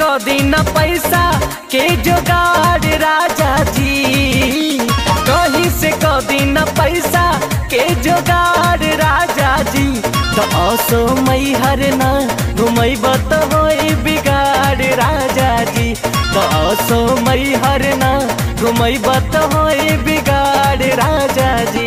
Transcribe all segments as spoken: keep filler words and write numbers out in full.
कदी न पैसा के जुगाड़ राजा जी, कहीं से कदी न पैसा के जुगाड़ राजा जी। तो असो मई हर ना घुमैब तो होई बिगाड़ राजा जी, तो असो मई हर ना घुमैब तो होई बिगाड़ राजा जी।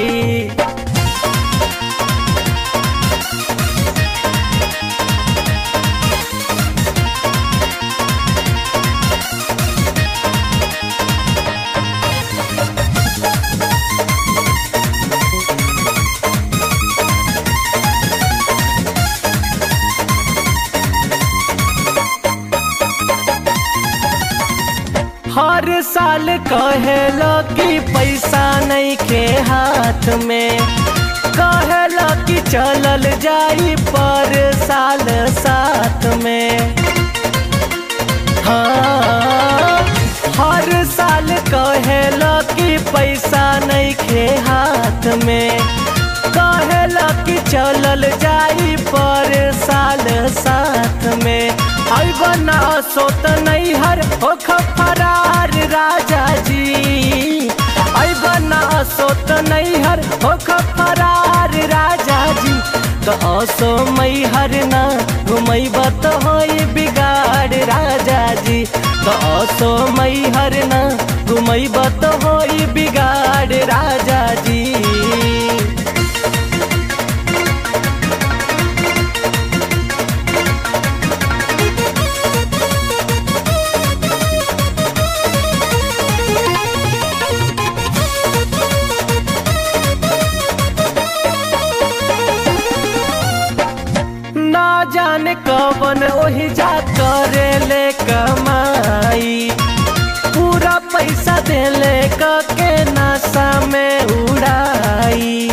हर साल कहेला कि पैसा नहीं के हाथ में, कहेला कि चलल जाई पर साल साथ में। हाँ हर साल कहेला कि पैसा नहीं के हाथ में, कहेला कि चलल जाई पर साल साथ में। आई बना सोत नहीं हर होख फरार राजा जी, आई बना सोत नहीं हर होख फरार राजा जी। तो असो मई हर ना घुमैब तो होई बिगाड़ राजा जी, तो असो मई हर ना घुमैब तो होई बिगाड़ राजा जी। ना जाने कवन ओही जा करे ले कमाई, पूरा पैसा देले के नशा में उड़ाई।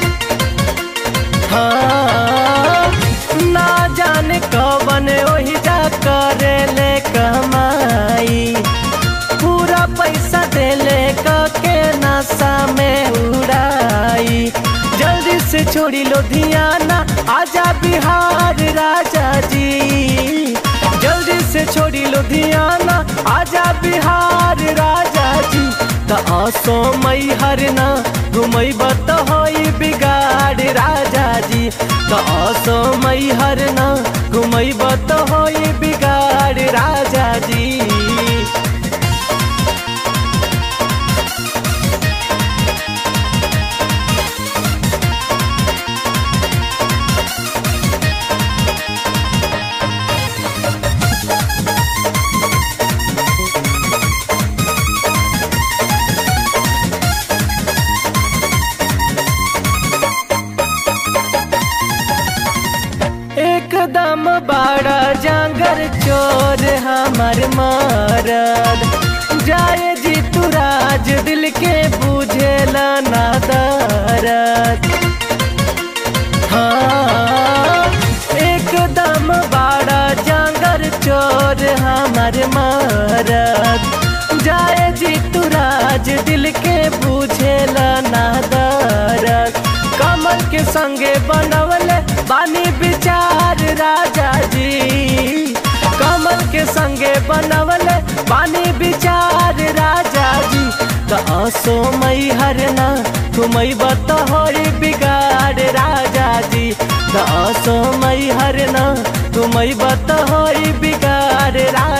हाँ ना जाने कवन ओही जा करे ले कमाई, पूरा पैसा देले के नशा में उड़ाई। जल्दी से छोड़ी लुधियाना आजा बिहार राजा जी, जल्दी से छोड़ी लुधियाना आजा बिहार राजा जी। तो असो मई हर ना घुमैब तो होई बिगाड़ राजा जी, तो असो मई हर ना घुमैब तो होई बिगाड़ राजा जी। एकदम बड़ा जांगर चोर हमार मरद, जाए जी तू राज दिल के बुझेला ना दर्द। हाँ एकदम बड़ा जांगर चोर हमार मरद, जाए जी तू राज दिल के बुझेला ना दर्द। कमल के संगे बनवले बानी विचार राजा जी, कमल के संगे बनवले बानी विचार राजा जी। तो असो मई हर ना घुमैब तो होई बिगाड़ राजा जी, तो असो मई हर ना घुमैब तो होई बिगाड़ राजा।